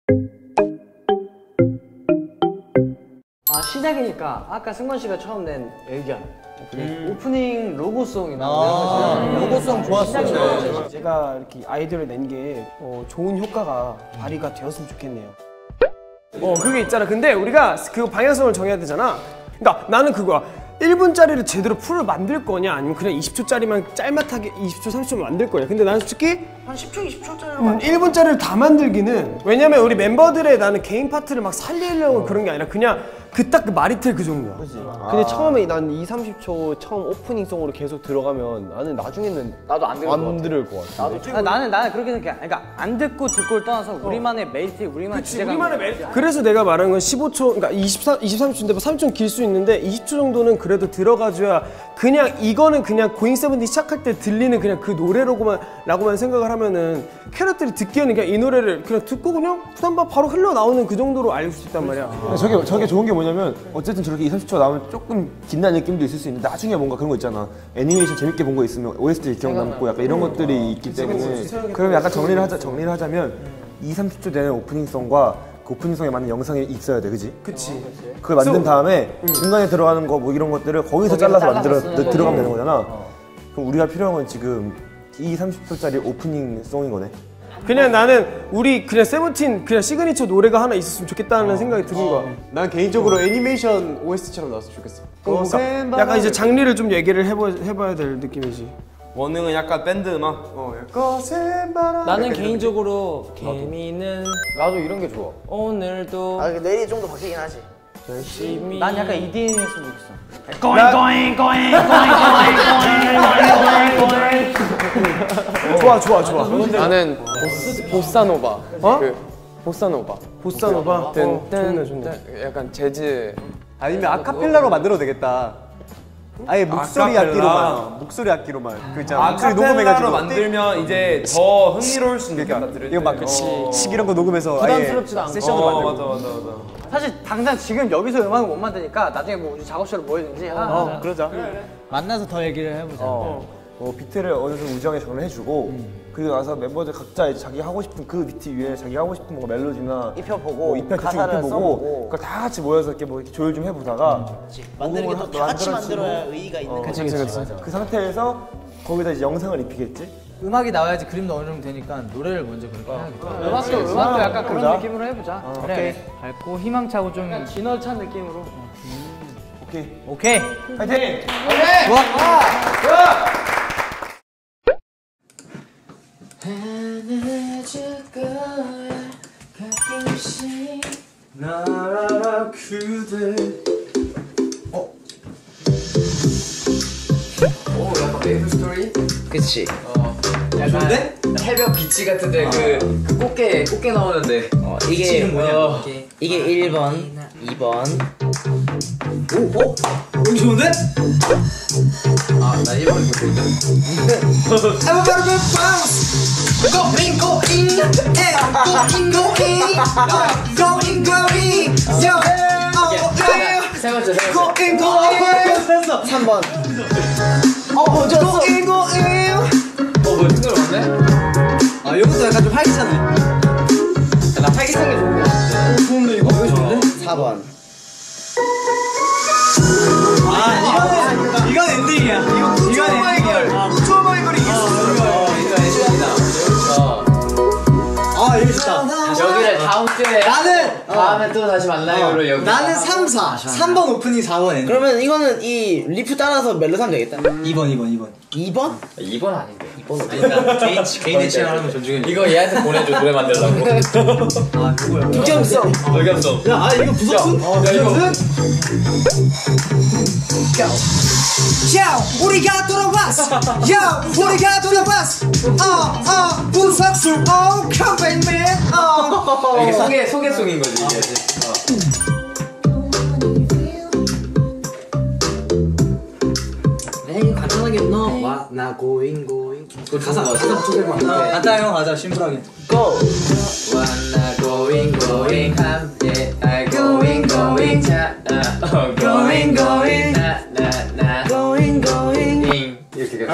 시작이니까 아까 승관 씨가 처음 낸 의견 오프닝 로고송이나 로고송 좋았어요. 제가 이렇게 아이디어를 낸 게 좋은 효과가 발휘가 되었으면 좋겠네요. 그게 있잖아. 근데 우리가 그 방향성을 정해야 되잖아. 그러니까 나는 그거야. 1분짜리를 제대로 풀을 만들 거냐 아니면 그냥 20초짜리만 짤막하게 20초, 30초만 만들 거냐. 근데 나는 솔직히 한 10초, 20초짜리로 1분짜리를 다 만들기는, 왜냐면 우리 멤버들의 나는 개인 파트를 막 살리려고 그런 게 아니라 그냥 딱 그 마리텔 그 정도야. 근데 처음에 난 2, 30초 처음 오프닝송으로 계속 들어가면 나는 나중에는 나도 안 들을 것 같아. 나는 그렇게 생각해. 그러니까 안 듣고 듣고를 떠나서 우리만의 메리트, 우리만의 주제감. 그래서 내가 말한 건 15초, 그러니까 23초인데 뭐 3초는 길 수 있는데 20초 정도는 그래도 들어가줘야, 그냥 이거는 그냥 고잉 세븐틴 시작할 때 들리는 그냥 그 노래라고만 생각을 하면은 캐럿들이 듣기에는 그냥 이 노래를 그냥 듣고 그냥 부담 바로 흘러나오는 그 정도로 알릴 수 있단 말이야. 저게 좋은 게 뭐냐면 어쨌든 저렇게 20, 30초 나오면 조금 빛나는 느낌도 있을 수 있는데 나중에 뭔가 그런 거 있잖아. 애니메이션 재밌게 본 거 있으면 OST 기억 남고 약간 이런 것들이 있기 때문에, 그러면 약간 정리를 하자면 2, 30초 되는 오프닝송과 그 오프닝송에 맞는 영상이 있어야 돼, 그지? 그치. 그걸 만든 다음에 중간에 들어가는 거 뭐 이런 것들을 거기서 잘라서 들어가면 되는 거잖아. 그럼 우리가 필요한 건 지금 2, 30초짜리 오프닝 송인 거네. 그냥 나는 우리 그냥 세븐틴 그냥 시그니처 노래가 하나 있었으면 좋겠다는 생각이 드는 거야. 난 개인적으로 애니메이션 OST처럼 나왔으면 좋겠어. 그러니까 약간 이제 장르를 좀 얘기를 해봐야 될 느낌이지. 원흥은 약간 밴드 음악. 나는 개인적으로 개미는 나도 이런 게 좋아. 오늘도 내일이 좀 더 바뀌긴 하지. 열심히. 난 약간 EDM 했으면 좋겠어. 좋아. 나는 보사노바. 보사노바. 보사노바? 좋네. 약간 재즈. 아니면 아카펠라로 만들어도 되겠다. 아예 목소리 악기로만. 그 있잖아. 아카펠라로 만들면 이제 더 흥미로울 수 있겠다. 이거 막 이런 거 녹음해서 부담스럽지도 않고 세션으로 만들고. 맞아. 사실 당장 지금 여기서 음악을 못 만드니까 나중에 뭐 우리 작업실로 모이든지 그러자. 만나서 더 얘기를 해보자. 비트를 어느 정도 우정에 정리해주고 그리고 나서 멤버들 각자 이제 자기 하고 싶은 그 비트 위에 자기 하고 싶은 뭔가 멜로디나 입혀보고 가사를 입혀보고 그걸 다 같이 모여서 이렇게 뭐 조율 좀 해보다가 만드는 게 또 다 같이 만들어야 의의가 있는 거지. 그 상태에서 거기다 이제 영상을 입히겠지? 음악이 나와야지 그림도 어느 정도 되니까 노래를 먼저 그렇게 해야겠다. 음악도 약간 그런 느낌으로 해보자. 그래. 밝고 희망차고 좀 진월찬 느낌으로. 오케이. 파이팅! 해내줄 거야 가끔씩. 나라 그대. 약간 메이플 스토리? 그치? 좋은데? 해변 비치 같은데 그 꽃게 나오는데 이게 뭐냐? 이게 1번, 2번. 여기 좋은데? 나 1번이 못했는데 세 번째 3번. 뭐 힘들었네? 이것도 약간 좀 활기차네. 나 활기찬 게 좋은 거 같아 좋은데 이거 좋은데? 4번. 이건 엔딩이야. 이건 엔딩이야. 투어마이걸이 이겼어. 이거 좋다. 여기를 다음 주에 다음에 또 다시 만나요로 여기 나는 3, 4. 3번 오프닝 4번 엔딩. 그러면 이거는 이 리프 따라서 멜로 하면 되겠다. 2번. 2번? 2번 아닌데 2번 개인의 취향을 하면 존중해. 이거 얘한테 보내줘 노래 만들라고 그거야. 득점성. 의견성 야, 이거 부석순? 야, 우리가 돌아왔어. 부석순. Come back man. 이게 소개송인 거지 이게 에이 간단하게 넣어. 나 고잉. 가사 붙여서 가자 형 가자 심플하게. Go. wanna going 함께 going 자 going 나나나 Going. 이렇게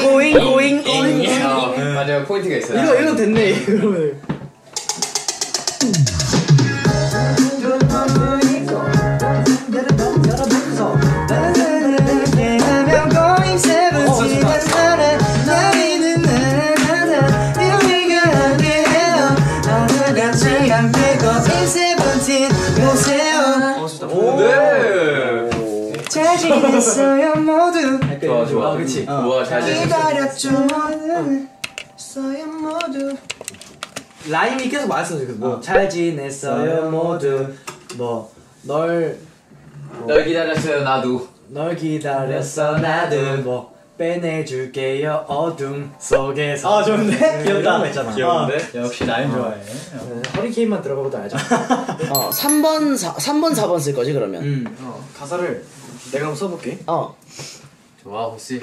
Going. 맞아요 포인트가 있어요 이거 됐네 이거. 잘 지냈어요 모두. 좋아 좋아. 그렇지. 우와 잘 기다렸죠 모두. 라임이 계속 맞았어 지금. 잘 지냈어요 모두. 널 기다렸어요 나도. 널 기다렸어 나도. 빼내줄게요 어둠 속에서. 아 좋은데? 귀엽다. 했잖아. 귀여운데? 역시 라임 좋아해. 허리케인만 들어가고도 알죠. 3번 4번 쓸 거지 그러면. 가사를 내가 한번 써볼게. 좋아 호시.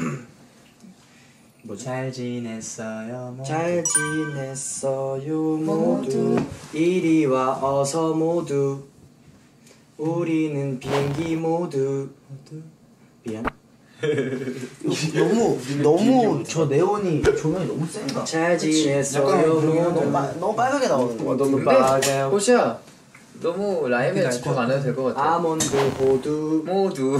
잘 지냈어요 모두. 잘 지냈어요 모두. 이리 와 어서 모두. 우리는 비행기 모두. 미안. 너무 저 네온이 조명이 너무 센가? 잘 지냈어요 모두. 너무 빨갛게 나오는 거. 너무 빨개요. 호시야 너무 라임에 집중 안 해도 될 것 같아. 아몬드 호두 모두.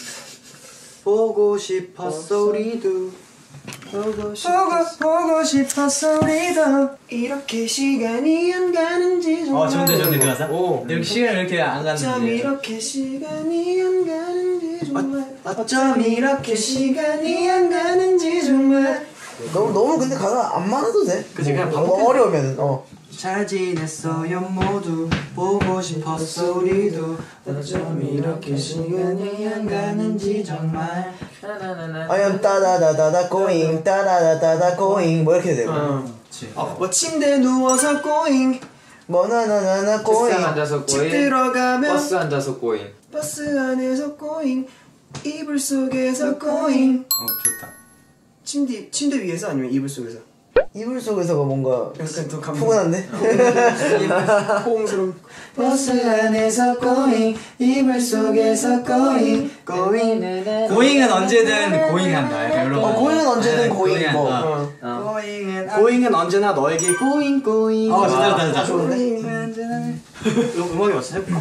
보고 싶었어 우리도. 보고 싶었어 우리도. 이렇게 시간이 안 가는지 정말. 좋은데 그 가사? 이렇게 시간이 이렇게 안 어쩜 가는지. 이렇게 시간이 안 가는지 정말. 어쩜 이렇게 시간이 안 가는지 정말. 너무 근데 가사 안 많아도 돼. 그치, 그냥 너무 어려우면 잘 지냈어요 모두. 보고 싶었어 우리도. 어쩜 이렇게 시간이 안 가는지 정말. 아니면 따다다다다 꼬잉 따다다다다 꼬잉 뭐 이렇게 되고. 뭐 침대에 누워서 꼬잉. 뭐 나나나나 꼬잉. 책상 앉아서 집 꼬잉. 들어가면 버스 앉아서 꼬잉. 버스 안에서 꼬잉. 이불 속에서 꼬잉. 좋다. 침대 위에서 아니면 이불 속에서? 이불 속에서가 뭔가 약간 더 푸근한데? 포옹스러운. 버스 안에서 꼬잉. 이불 속에서 꼬잉. 꼬잉. 고잉은 언제든 고잉한다. 약간 이런 거. 고잉은 언제든 고잉 고잉한, 뭐. 고잉은 언제나 너에게 고잉 고잉. 좋다. 꼬잉은 언제나. 음악이 왔어 해볼까?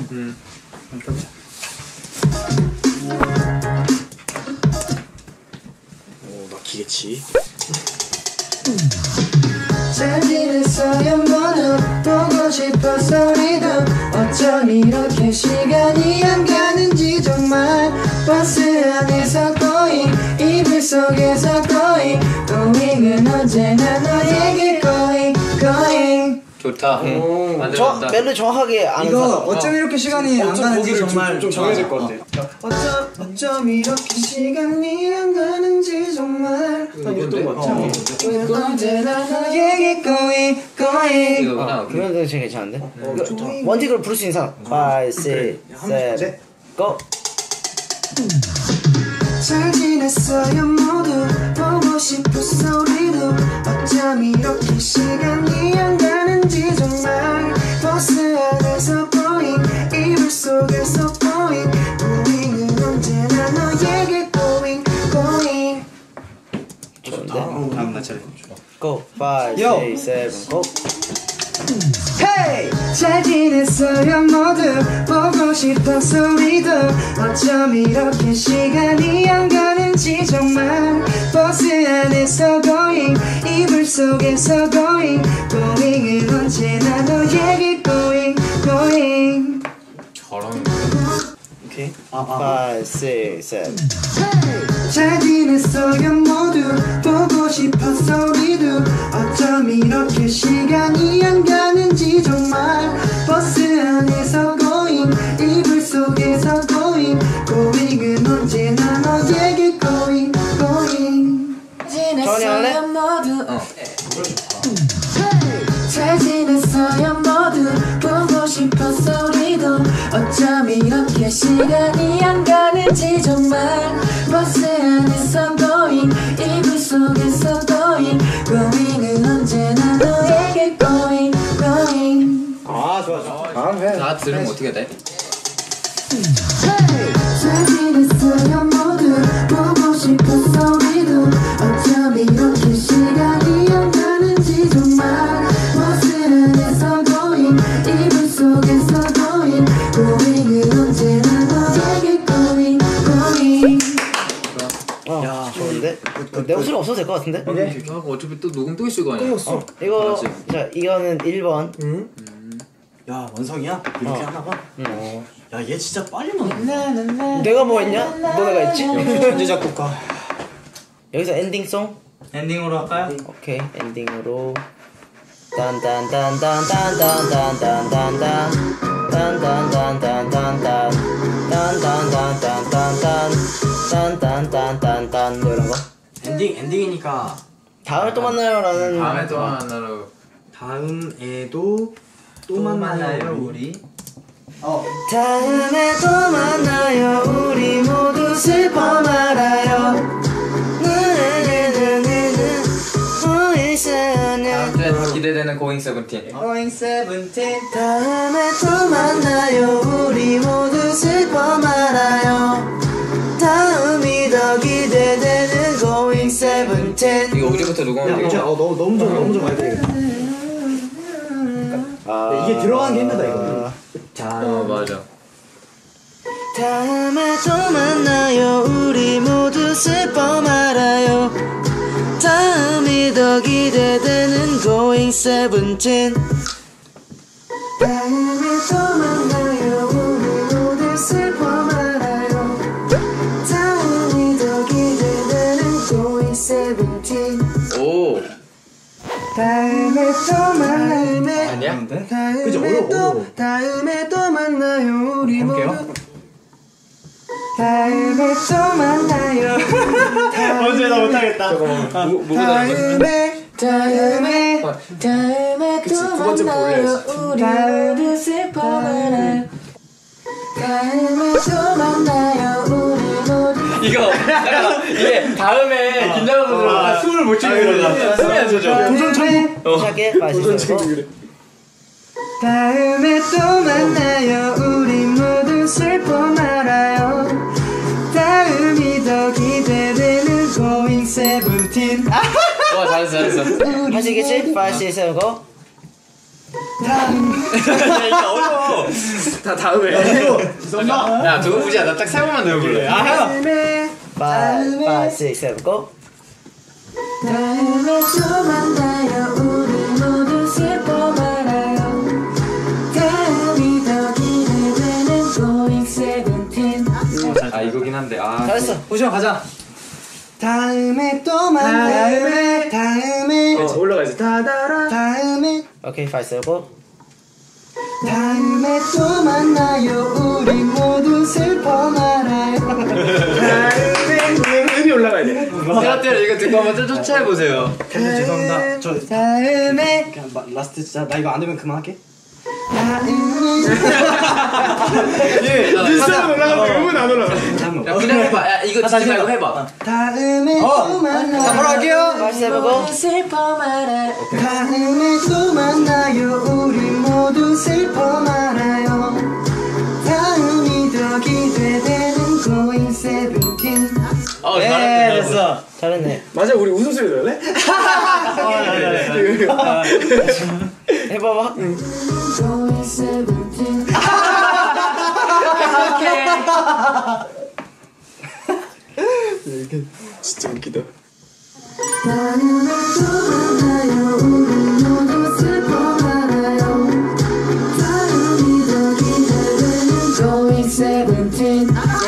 막히겠지. 잘 지냈어요 모두. 보고 싶었어 우리도. 어쩜 이렇게 시간이 안 가는지 정말. 버스 안에서 꼬잉. 이불 속에서 꼬잉. 꼬잉은 언제나 너에게 꼬잉 꼬잉. 좋다. 만들었다. 멜로디 정확하게 아는 이거 사람. 어쩜 이렇게 시간이 안 가는지 정말 좀 정해야 될 것 같아. 어쩜 이렇게 시간이 안 가는지 정말. 언제나 너에게 꼬잉 꼬잉. 이거구나. 그런 거 되게 괜찮은데? 원칙으로 부를 수 있는 사람. 5, 6, 7, go! 잘 지냈어요 모두. 보고 싶었어 우리도. 어쩜 이렇게 시간이 안 가는지 정말. 버스 안에서 꼬잉. 이불 속에서 꼬잉. 꼬잉은 언제나 너에게 꼬잉 꼬잉. 좋은데? 다음 나 차례. go! 5, 6, 7, go! Hey! 잘 지냈어요 모두. 보고 싶었어 우리도. 어쩜 이렇게 시간이 안 가는지 정말. 버스 안에서 going. 이불 속에서 going. going은 언제나 너에게 going going. 저런. 오케이. 5, 6, 7. 잘 지냈어요 모두. 보고 싶었어 우리도. 어쩜 이렇게 시간이 안 가는지 정말. 버스 안에서 going. 이불 속에서 going. going은 언제나 너에게 going going. 전이 할래? 잘 지냈어요 모두. 보고 싶었어 우리도. 어쩜 이렇게 시간이 안 가는지 정말. 버스 안에서 going. 이불 속에서 going. going은 언제나 너에게 going going. 나 들으면 어떻게 돼? 잘 지냈어요 모두. 보고 싶었어 우리도. 어쩜 이렇게 시간이 안 가는지 정말. 버스 안에서 going. 이불 내 목소리 없어도 될 것 같은데? 어차피 또 녹음 또 있을 거 아니야. 이거 자 이거는 1번. 야 원성이야? 이렇게 하나가? 야 얘 진짜 빨리 먹네. 내가 뭐 했냐? 너네가 했지? 현재 작곡가. 여기서 엔딩송? 엔딩으로 할까요? 오케이 엔딩으로 딴딴딴딴딴딴딴딴딴딴 딴딴딴딴딴딴딴딴딴딴딴딴딴딴 뭐 이런 거? 엔딩이니까 다음에 또 만나요라는 다음에 또 만나러. 다음에도 또 만나요 우리. 다음에 또 만나요 우리 모두 슬퍼 말아요. 다음 주에 더 기대되는 고잉 세븐틴. Going 17 다음에 또 만나요 우리 모두 슬퍼 말아요. 다음이 더 기대되는 Going 17 이거 우리부터 녹음하면 되겠죠? 너무 좀 많이 되겠다. 이게 들어가는 게 힘들다 이거. 맞아. 다음에 또 만나요 우리 모두 슬퍼 말아요. 다음이 더 기대되는 Going 17 다음에 또 만나요 우리 모두 슬퍼 말아요. 다음이 더 기대되는 Going 17 오. 다음에 또 만나요. 아니야? 다음에 또 만나요 우리 모두. 다음에 또 만나요. 언제 나 못하겠다. 다음에 또 만나요 우리 모두 슬퍼 말아요. 다음에 또 만나요 우리 모두. 이거 이게 다음에 긴장하면서 들어가 숨을 못 쉬게 들어가. 숨이 안 쉬어져. 도전 천국. 시작해. 마시고. 다음에 또 만나요 우리 모두 슬퍼 말아요. 다음이 더 기대되는 Going 17 와 잘했어. 하시겠지? 5, 6, 7, go. 이게 어려워. 다 다음에. 야 그거 보자. 나 딱 세 번만 넣어볼래. 다음에 5, 6, 7, go. 다음에 또 만나요 우리 모두 슬퍼 말아요. 다음이 더 기대되는 Going 17 아 이거긴 한데. 아 잘했어. 호시형 가자. 다음에 또 만나요. 다음에 올라가야지. 다음에 오케이 5, 6, 7, go. 다음에 또 만나요 우리 모두 슬퍼 말아요. 다음에 음이 올라가야 돼. 제가 이거 듣고 한번 좀 쫓아해보세요. 죄송합니다. 다음에 그냥 라스트 진짜 나 이거 안 되면 그만할게. 눈썹은 올라가고 음은 안 올라가. 야 그냥 해봐. 야 이거 듣지 말고 해봐. 다음에 또 만나요. 바로 할게요. 마시고 슬퍼 말아요. 다음에 또 만나요 우리 모두 슬퍼 말아요. 다음이 더 기대되는 Going 17 잘했네. 됐어. 잘했네. 맞아, 우리 웃음소리 넣을래? 해봐봐. Going 17 진짜 웃기다. 다음에 또 만나요 우리 모두 슬퍼 말아요. 다음이 더 기대되는 Going 17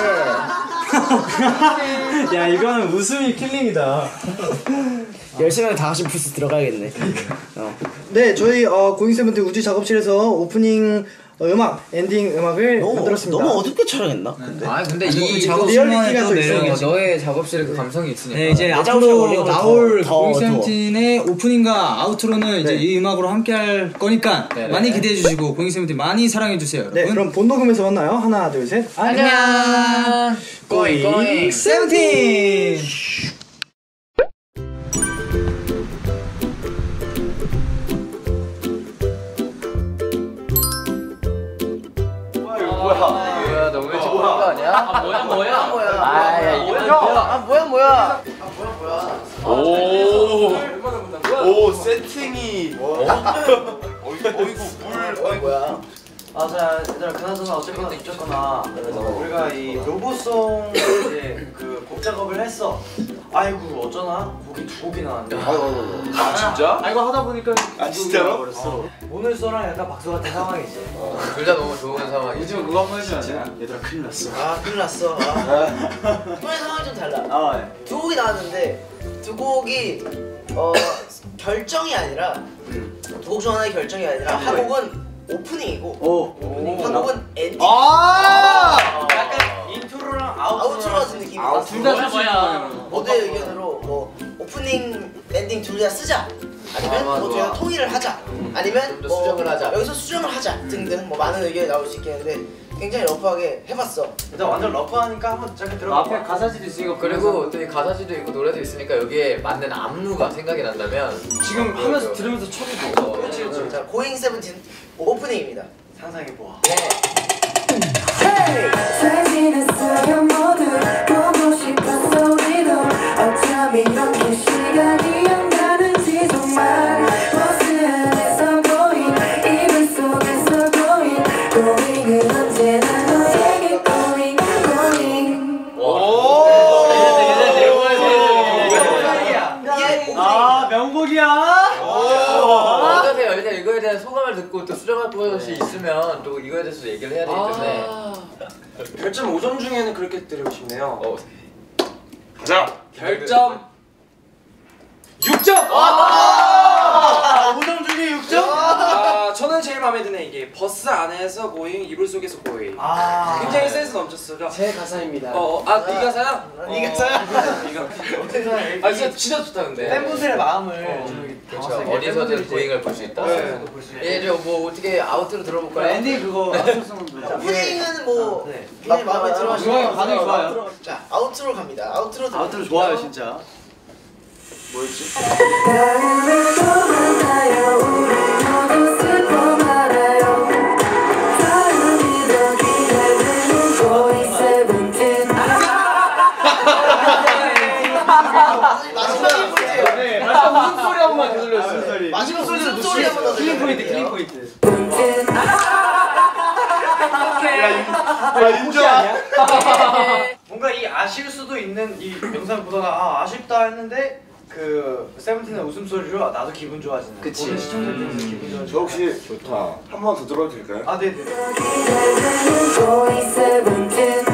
야 이거는 웃음이 킬링이다. 열심히 하면 다 같이 부스 들어가야겠네. 네 저희 고잉 세븐틴 우주 작업실에서 오프닝 음악 엔딩 음악을 만들었습니다. 너무 어둡게 촬영했나? 아 근데 이 리얼리티가 또 매력이 있어. 너의 작업실에 그 감성이 있으니까. 네 이제 앞으로 나올 고잉세븐틴의 오프닝과 아우트로는 이제 이 음악으로 함께할 거니까 많이 기대해 주시고 고잉세븐틴 많이 사랑해 주세요 여러분. 네 그럼 본 녹음에서 만나요. 하나 둘 셋. 안녕. 고잉 세븐틴. 뭐야 너무 일찍 보는 거 아니야? 아 뭐야? 아야 이거 뭐야? 오 세팅이. 어이구 물. 뭐야? 자 얘들아 그나저나 어쨌거나 우리가 이 로보송 이제 그 곡 작업을 했어. 아이고 어쩌나 곡이 2곡이 나왔네. 진짜? 이거 하다 보니까 진짜로? 버렸어. 오늘 써랑 약간 박수 같은 상황이지. 둘 다 너무 좋은 상황이지. 요즘 그거 한번 해주지 않냐? 얘들아 큰일 났어. 큰일 났어. 이번에 상황이 좀 달라. 2곡이 나왔는데 2곡이 결정이 아니라 2곡 중 하나의 결정이 아니라 한 곡은 오프닝이고 한 곡은 엔딩. 약간 인트로랑 아우트로 같은 느낌이야. 둘다 사실이야. 모두의 의견으로 뭐 오프닝, 엔딩 둘 다 쓰자. 아니면 뭐 저희가 통일을 하자. 아니면 좀 더 수정을 하자. 여기서 수정을 하자 등등 뭐 많은 의견이 나올 수 있겠는데 굉장히 러프하게 해봤어. 일단 완전 러프하니까 한번 짧게 들어봐. 앞에 가사지도 있으니까 그리고 또 이 가사지도 있고 노래도 있으니까 여기에 맞는 안무가 생각이 난다면 지금 하면서 들으면서 춰도 그렇지. 자, 고잉 세븐틴 오프닝입니다. 상상해보아. 잘 지냈어요 모두 보고 싶었어 우리도 어쩜 이렇게 시간이 안 가는지 정말 버스 안에서 고잉 이불 속에서 고잉 고잉은 언제나 너에게 고잉 고잉. 명곡이야. 어떠세요? 일단 이거에 대한 소감을 듣고 또 수정할 것이 있으면 또 이거에 대해서 얘기를 해야 되기 때문에 별점 5점 중에는 그렇게 드리고 싶네요. 가자. 별점 6점! 5점 중에 6점? 저는 제일 마음에 드는 이게 버스 안에서 고잉, 이불 속에서 고잉. 굉장히 센스 넘쳤어요. 제 가사입니다. 네 가사야? 네 가사야? 진짜 좋다 근데. 팬분들의 마음을 그렇죠. 어디서든 고잉을 볼 수 있다. 이제 뭐 어떻게 아우트로 들어볼까요? 엔딩 그거 아웃로송은 자, 오프닝은 뭐 굉장히 마음에 들어 하시는 반응이 좋아요. 자, 아우트로 갑니다. 아우트로 들어볼게요. 좋아요 진짜. 다음을 또 만나요 우리 모두 슬퍼 말아요 다음이 더 기다리는 고잉 세븐틴. 마지막 웃음소리 한 번만 더 들려주세요. 마지막 웃음소리 한번 더 클린 포인트 클린 포인트. 뭔가 이 아실 수도 있는 이 영상 보다가 아쉽다 했는데 그 세븐틴의 웃음소리로 나도 기분 좋아지는. 그치. 오늘 시청자들도 기분 좋아지는. 저 혹시 좋다. 한 번 더 들어도 될까요? 네네. 고잉 세븐틴.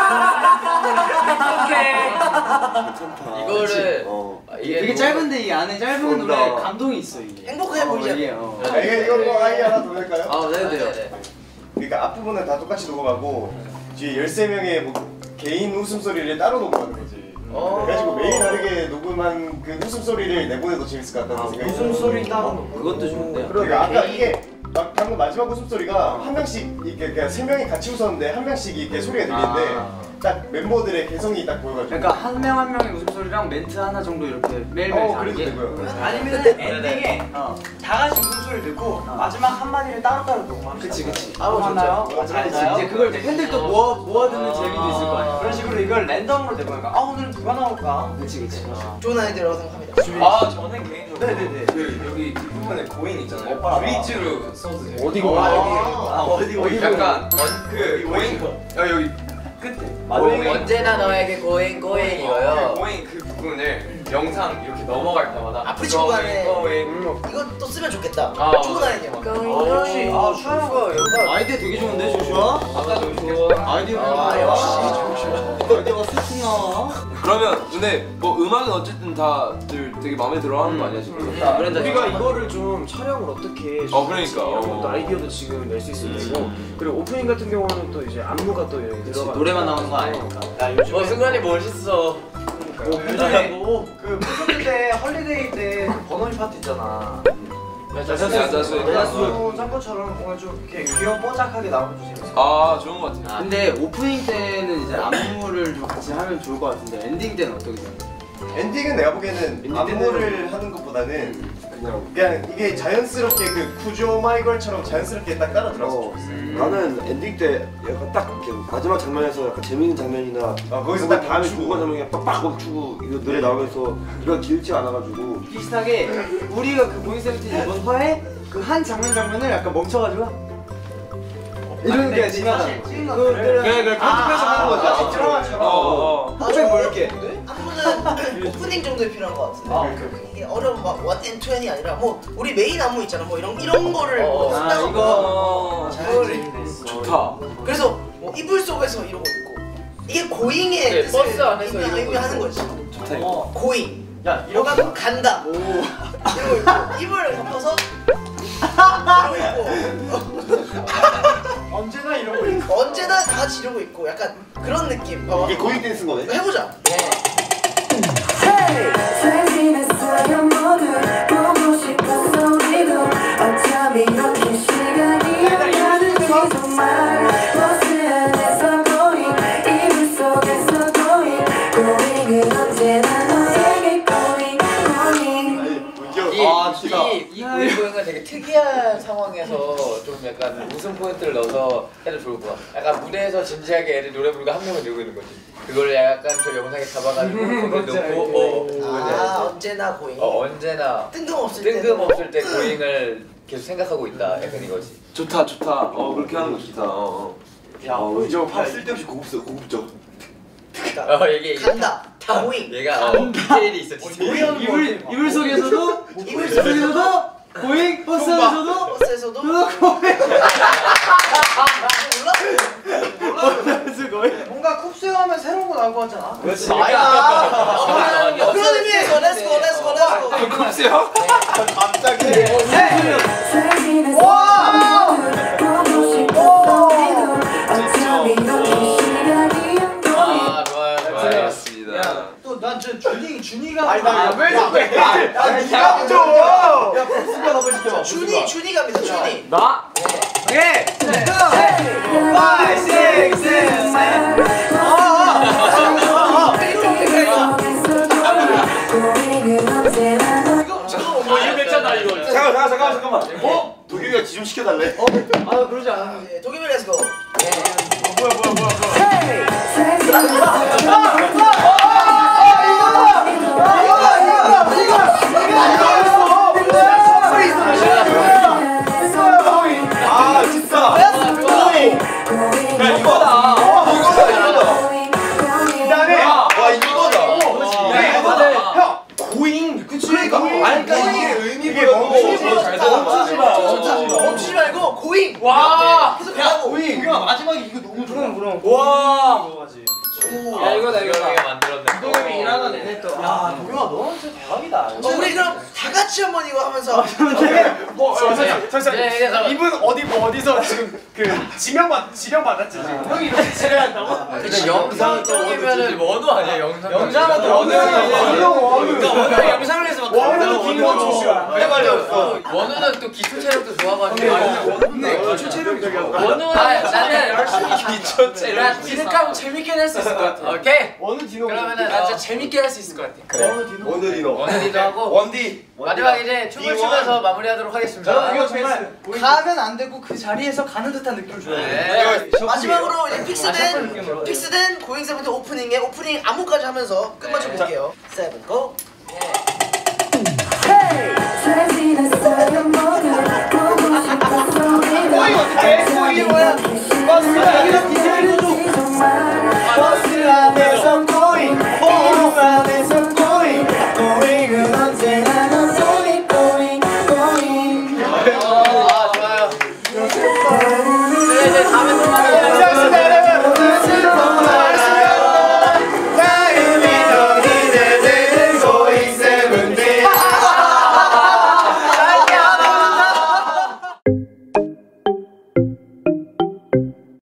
이거를 이게 되게 짧은데 이 안에 짧은 노래 감동이 있어 이게. 행복해 보이지 않아? 이거 아이 하나 더 할까요? 네네. 그러니까 앞부분은 다 똑같이 녹음하고 뒤에 13명의 뭐 개인 웃음소리를 따로 녹음하는 거지. 그래가지고 매일 다르게 녹음한 그 웃음소리를 내보내도 재밌을 것 같다는 생각이 들어요. 웃음소리 따로. 그것도 좋은데요. 그러니까 아까 이게 방금 마지막 웃음소리가 한 명씩 이렇게 그냥 3명이 같이 웃었는데 한 명씩 이렇게 소리가 들리는데 딱 멤버들의 개성이 딱 보여가지고 그러니까 한 명 한 명의 웃음소리랑 멘트 하나 정도 이렇게 매일매일 그래도 다르게. 되고요. 아니면 엔딩에 다 같이 웃음소리 듣고 마지막 한마디를 따로따로 녹음합시다. 그치. 맞나요? 이제 그걸 팬들도 모아 듣는 재미도 있을 거 아니야. 그런 식으로 이걸 랜덤으로 내보니까 오늘은 누가 나올까? 그치. 좋은 아이디어라고 생각합니다. 저는 개인적으로 네네네 여기 뒷부분에 고잉 있잖아요. 브릿지로 써주세요. 어디고? 어디 약간 그 고잉 여기 끝에 언제나 너에게 고잉 이거요. 고잉 그 부분을 영상 이렇게 넘어갈 때마다 앞으로 치고 가네. 고잉 이것도 쓰면 좋겠다. 좋은 아이디어. 역시 슈아가 여기가 아이디어 되게 좋은데 조슈아? 아까 좀 좋아. 아이디어 역시 아이디어가 쑥쑥 나와. 그러면 근데 뭐 음악은 어쨌든 다들 되게 마음에 들어하는 거 아니야 지금? 우리가 이거를 좀 촬영을 어떻게 그러니까. 또 아이디어도 지금 낼 수 있을 테고 그리고 오프닝 같은 경우는 또 이제 안무가 또 여기 들어가 노래만 나오는 거 아니니까. 승관이 멋있어. 요즘에 그 콘서트 때 헐리데이 때 버너리 파티 있잖아. 야자수 짠 것처럼 뭔가 좀 이렇게 귀여운 뽀짝하게 나오면 좀 재밌어. 좋은 거 같아요. 근데 오프닝 때는 이제 안무를 좀 같이 하면 좋을 것 같은데 엔딩 때는 어떻게 생각해? 엔딩은 내가 보기에는 안무를 하는 것보다는 그냥 이게 자연스럽게 그 구조 마이걸처럼 자연스럽게 딱 따라 들어서 나는 엔딩 때 약간 딱 이렇게 마지막 장면에서 약간 재밌는 장면이나 거기서 딱 다음에 멈추고. 중간 장면이 빡빡 멈추고 이거 노래 나오면서 이거 길지 않아가지고 비슷하게 우리가 그 보잉 세븐틴 이번 화에 그 한 장면을 약간 멈춰가지고 이런 게 지나가는 거. 그래 편집해서 하는 거죠. 드라마처럼. 흑백 뭐 이렇게. 안무는 오프닝 정도에 필요한 것 같은데. 이게 어려운 막 what and two이 아니라 뭐 우리 메인 안무 있잖아. 뭐 이런 거를 쓴다고. 이거 좋다. 그래서 뭐 이불 속에서 이러고 있고 이게 고잉의 뜻을 버스 안에서 의미하는 거지. 좋다. 고잉. 야 이러가 간다. 이러고 있고 이불을 덮어서 이러고 있고. 언제나 이러고 있고. 언제나 다 같이 이러고 있고 약간 그런 느낌. 봐봐. 이게 고잉 댄스인 거네. 해보자. 잘 지냈어요 모두 보고 싶었어 우리도 어쩜 이렇게 시간이 가는지 정말 버스 안에서 고잉 이불 속에서 고잉 고잉은 언제나 너에게 고잉 고잉 이 고잉은 되게 특이한 상황에서 좀 약간 웃음 포인트를 넣어서 해도 좋을 것 같아. 약간 무대에서 진지하게 애들 노래 부르고 한 명은 이러고 있는 거지. 그걸 약간 저 영상에 잡아가지고 놓고 언제나 고잉. 언제나 뜬금없을 때 고잉을 계속 생각하고 있다. 약간 이거지. 좋다. 그렇게 하는 거 좋다. 야, 이거 팝 쓸데없이 고급져. 이게 간다. 고잉. 얘가 디테일이 있어. 이불 속에서도 고잉 버스에서도 고잉. 뭔가 쿱스하면 새로운 거 나올 것 같잖아. 그렇지. 그런 의미에서 렛츠고. 쿱스요? 갑자기. 잘 지냈어요 모두 보고 싶었어 우리도 어쩜 이렇게 시간이 좋아요. 알겠습니다. 또 난 저 준이가. 아니 나왜 이렇게? 니가 먼저. 야 복수가 너무 시켜. 준이 갑니다. 준이. 나? 오케이. 네. 5, 6, 7. 이거 괜찮아 이거. 잠깐만. 도겸이가 지좀 시켜달래. 그러지 않아. 도겸이 렛츠고. 아 진짜. 야 이거다. 그다음에 와 이거다. 형 고잉 그치? 그러니까 이게 의미가 멈추지 말고 고잉. 와. 계속 가고. 고잉. 도겸아 마지막에 이거 너무 좋아. 와. 야 이거가 만들었네. 도겸이 일하는 내내 또. 야 도겸아 너는 진짜 대박이다. 우리 그럼 다 같이 한번 이거 하면서. 잠시만. 이분 어디서 지금 그 지명 받았지 지금. 형이 이렇게 지뢰한다고? 근데 영상 쪽이면은 원우 아니야 영상은 그러니까 원우 영상을 해서 막 원우는 김건주 씨야. 원우는 또 기초 체력도 좋아가지고 기초 체력적이야. 원우는 나는 기초 체력 디노하고 재밌게 할 수 있을 것 같아. 오케이 원우 디노. 그러면은 나 진짜 재밌게 할 수 있을 것 같아. 그래 원우디도 하고 원디. 마지막 이제 춤을 추면서 마무리하도록 하겠습니다. 이거 정말 가면 안 되고 그 자리에서 가는 듯한 느낌을 줘요. 네. 마지막으로 이제 픽스된 고잉 세븐틴 오프닝 안무까지 하면서 끝마쳐 볼게요. 세븐 고. 잘 지냈어요 모두 보고 싶었어 우리도 어떻게? 어쩜 이렇게